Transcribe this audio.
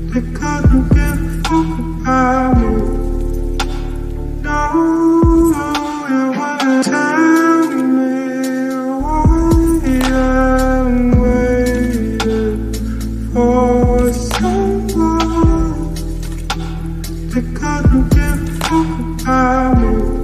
They couldn't give a fuck about me. No, you wanna tell me why I'm waiting for someone. They couldn't give a fuck about me.